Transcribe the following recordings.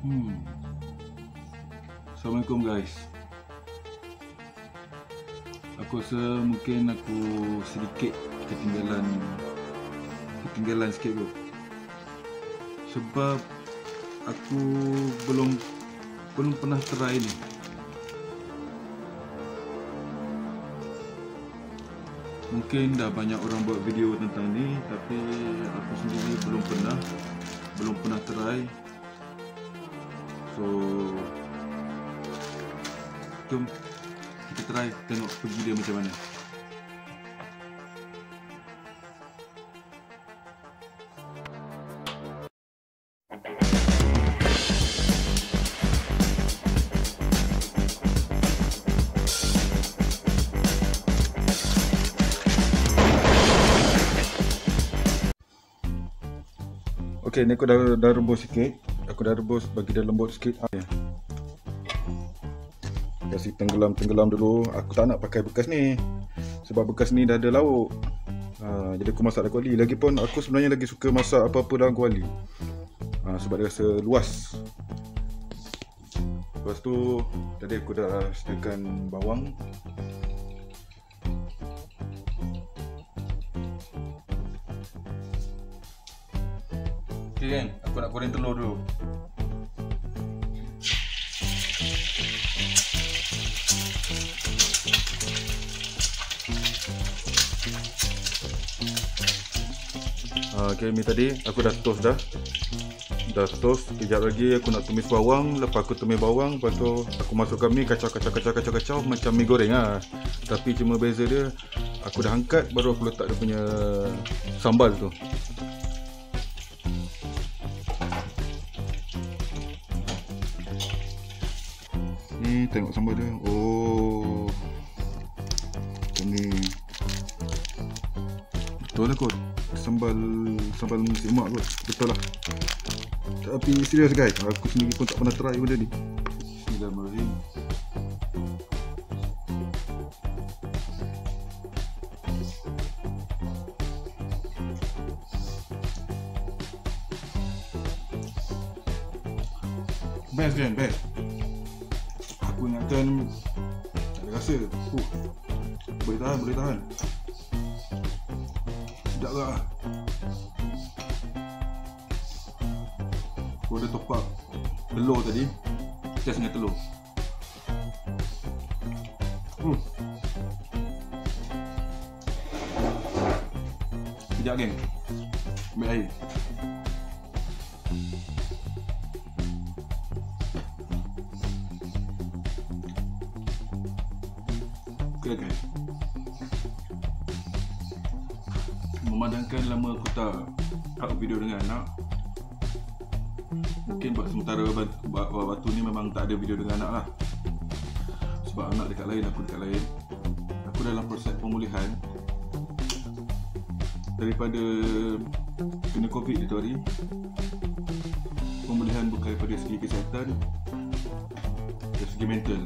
Assalamualaikum guys. Aku rasa mungkin aku sedikit ketinggalan sikit kot. Sebab aku belum pernah try ni. Mungkin dah banyak orang buat video tentang ni, tapi aku sendiri belum pernah try. So jom kita try tengok pergi dia macam mana. Okey, ni aku dah rebus sikit. Aku dah rebus bagi dia lembut sikit. Kasih tenggelam dulu. Aku tak nak pakai bekas ni, sebab bekas ni dah ada lauk. Jadi aku masak dalam kuali. Lagipun aku sebenarnya lagi suka masak apa-apa dalam kuali, sebab dia rasa luas. Lepas tu tadi aku dah sediakan bawang. Okey kan, aku nak goreng telur dulu. Okay, ni tadi aku dah toast dah. Sekejap lagi aku nak tumis bawang. Lepas aku tumis bawang, lepas tu aku masukkan mi, kacau macam mi goreng lah. Tapi cuma beza dia, aku dah angkat baru aku letak dia punya sambal tu. Ni tengok sambal dia. Oh, ni betul lah kot. Sambal nasi mak kot. Betul lah. Tapi serius guys, aku sendiri pun tak pernah try benda ni. Bismillahirrahmanirrahim. Best kan, best. Aku ingatkan tak ada rasa. Boleh tahan. Sekejap lah. Aku ada top up telur tadi. Test dengan telur. Sekejap geng, ambil air. Okay guys, memandangkan lama aku tak upload video dengan anak, mungkin buat sementara waktu ni memang tak ada video dengan anak lah. Sebab anak dekat lain, aku dekat lain. Aku dalam proses pemulihan daripada kena COVID itu hari. Pemulihan bukan daripada segi kesihatan, dari segi mental.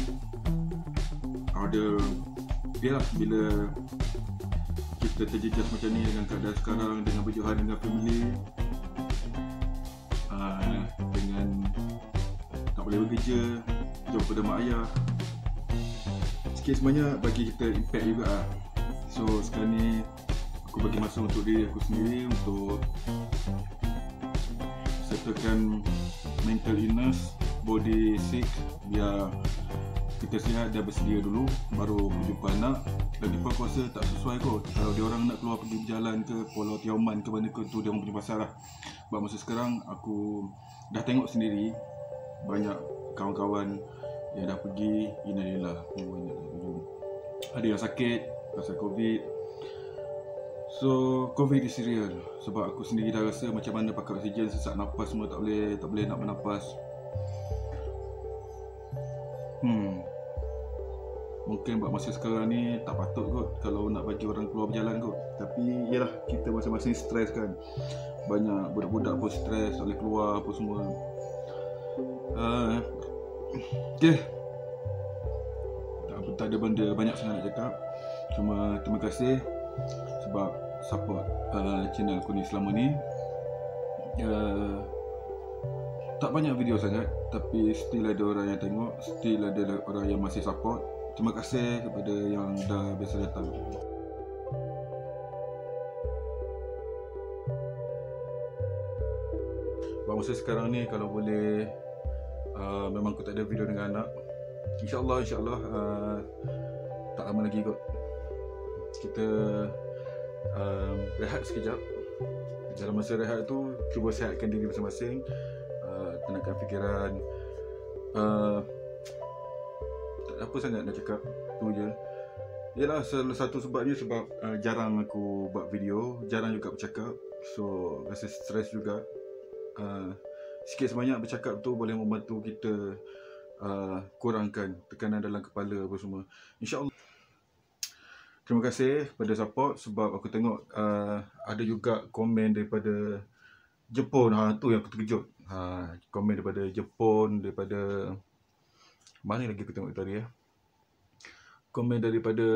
Ada biarlah bila kita terjejas macam ni dengan keadaan sekarang, dengan berjohan dengan family, dengan tak boleh bekerja, jumpa pada mak ayah, sikit sebanyak bagi kita impact juga. So sekarang ni aku bagi masa untuk diri aku sendiri, untuk settlekan mental illness, body sick, biar kita sihat dan bersedia dulu baru jumpa anak. Lagipun aku rasa tak sesuai kot kalau dia orang nak keluar pergi berjalan ke Pulau Tioman ke mana ke, tu dia orang punya pasal lah. Sebab masa sekarang aku dah tengok sendiri banyak kawan-kawan yang dah pergi, innalillah, ada yang sakit pasal COVID. So COVID is real. Sebab aku sendiri dah rasa macam mana pakai oksigen, sesak nafas semua tak boleh nak bernafas. Mungkin buat masa sekarang ni tak patut kot kalau nak bagi orang keluar berjalan kot. Tapi yalah, kita masing-masing stres kan. Banyak budak-budak pun stres, tak boleh keluar apa semua. Okay, tak ada benda banyak sangat nak cakap. Cuma terima kasih sebab support channel aku ni selama ni. tak banyak video sangat, tapi still ada orang yang tengok, still ada orang yang masih support. Terima kasih kepada yang dah biasa datang. Buat masa sekarang ni, kalau boleh, memang aku tak ada video dengan anak. InsyaAllah tak lama lagi kot. Kita rehat sekejap. Dalam masa rehat tu, cuba sihatkan diri masing-masing, tenangkan fikiran. Tak ada apa sangat nak cakap, tu je. Yalah, salah satu sebabnya sebab jarang aku buat video, jarang juga bercakap. So rasa stres juga. Sikit sebanyak bercakap tu boleh membantu kita kurangkan tekanan dalam kepala apa semua, InsyaAllah. Terima kasih kepada support, sebab aku tengok ada juga komen daripada Jepun. Tu yang aku terkejut. Komen daripada Jepun, daripada mana lagi aku tengok tadi ya. Komen daripada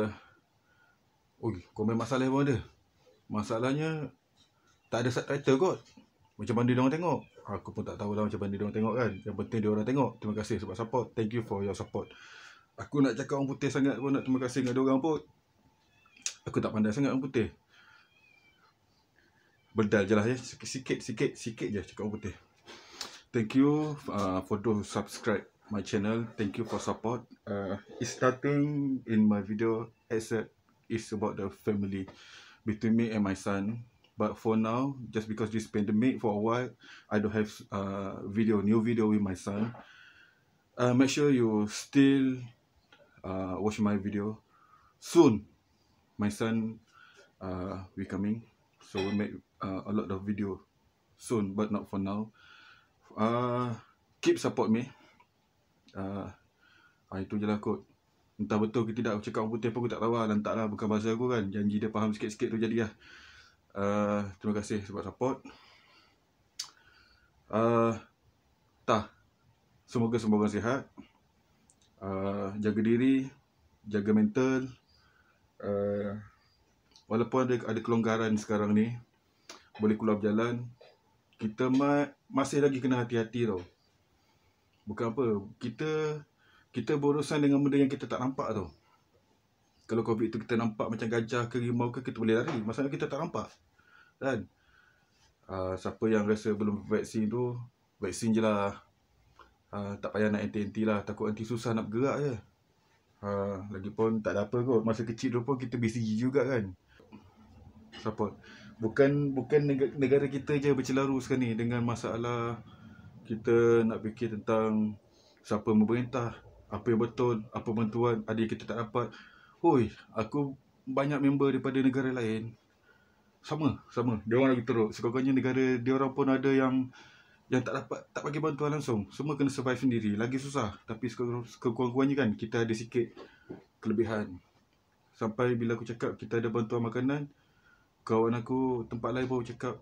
komen masalah pun ada. Masalahnya tak ada subtitle kot. Macam mana dia orang tengok? Aku pun tak tahulah macam mana dia orang tengok kan. Yang penting dia orang tengok. Terima kasih sebab support. Thank you for your support. Aku nak cakap orang putih sangat pun, nak terima kasih dengan dia orang pun. Aku tak pandai sangat orang putih. Berdal je lah ya. Sikit je cakap orang putih. Thank you for those subscribe my channel. Thank you for support. It's starting in my video, except it's about the family between me and my son. But for now, just because this pandemic for a while, I don't have new video with my son. Make sure you still watch my video. Soon, my son will coming, so we make a lot of video soon, but not for now. Keep support me. Itu je lah kot. Entah betul ke tidak, aku cakap orang putih pun aku tak tahu lah. Lantak lah, bukan bahasa aku kan. Janji dia faham sikit-sikit tu jadi lah. Terima kasih sebab support. Semoga semua orang sihat. Jaga diri, jaga mental. Walaupun ada kelonggaran sekarang ni, boleh keluar berjalan, kita masih lagi kena hati-hati tau. Bukan apa, kita berurusan dengan benda yang kita tak nampak tau. Kalau COVID tu kita nampak macam gajah ke rimau ke, kita boleh lari. Masalahnya kita tak nampak kan. Siapa yang rasa belum vaksin tu, vaksin je lah. Tak payah nak anti-anti lah. Takut nanti susah nak bergerak je. Lagipun tak ada apa kot. Masa kecil tu pun kita BCG juga kan. Support. Bukan negara kita je bercelaru sekarang ni dengan masalah kita nak fikir tentang siapa memerintah, apa yang betul, apa bantuan, ada yang kita tak dapat. Aku banyak member daripada negara lain. Sama. Dia orang lagi teruk. Sekurang-kurangnya negara dia orang pun ada yang tak bagi bantuan langsung. Semua kena survive sendiri. Lagi susah. Tapi sekurang-kurangnya kan kita ada sikit kelebihan. Sampai bila aku cakap kita ada bantuan makanan, kawan aku tempat lain baru cakap,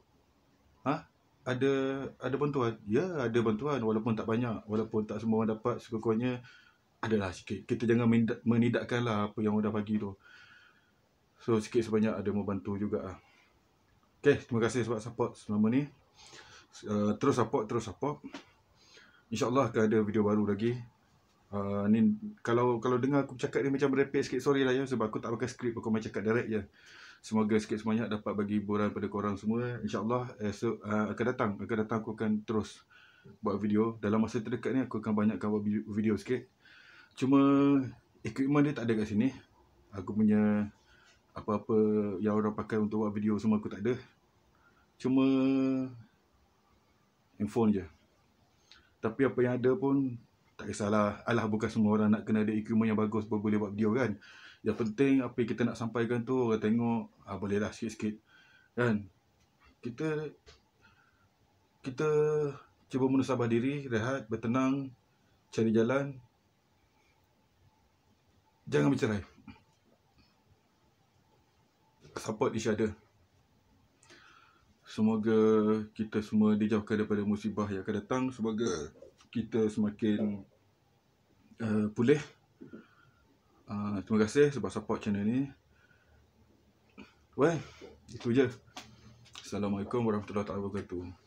ada bantuan? Ya, ada bantuan. Walaupun tak banyak, walaupun tak semua orang dapat, sekurang-kurangnya adalah sikit. Kita jangan menidakkan lah apa yang orang dah bagi tu. So sikit sebanyak ada membantu juga lah. Okay, terima kasih sebab support selama ni. Terus support. InsyaAllah akan ada video baru lagi. Ni kalau dengar aku cakap ni macam merepek sikit, sorry lah ya, sebab aku tak pakai skrip, aku main cakap direct je. Semoga sikit sebanyak dapat bagi hiburan pada korang semua. InsyaAllah esok akan datang aku akan terus buat video. Dalam masa terdekat ni aku akan banyakkan buat video sikit. Cuma equipment dia tak ada kat sini. Aku punya apa-apa yang orang pakai untuk buat video semua aku tak ada. Cuma handphone je. Tapi apa yang ada pun tak kisahlah. Alah, bukan semua orang nak kena ada equipment yang bagus baru boleh buat video kan. Yang penting apa yang kita nak sampaikan tu orang tengok, bolehlah sikit-sikit kan. Kita cuba menusabah diri, rehat, bertenang, cari jalan. Jangan bercerai. Support each other. Semoga kita semua dijauhkan daripada musibah yang akan datang. Semoga kita semakin pulih. Terima kasih sebab support channel ni. Itu je. Assalamualaikum warahmatullahi wabarakatuh.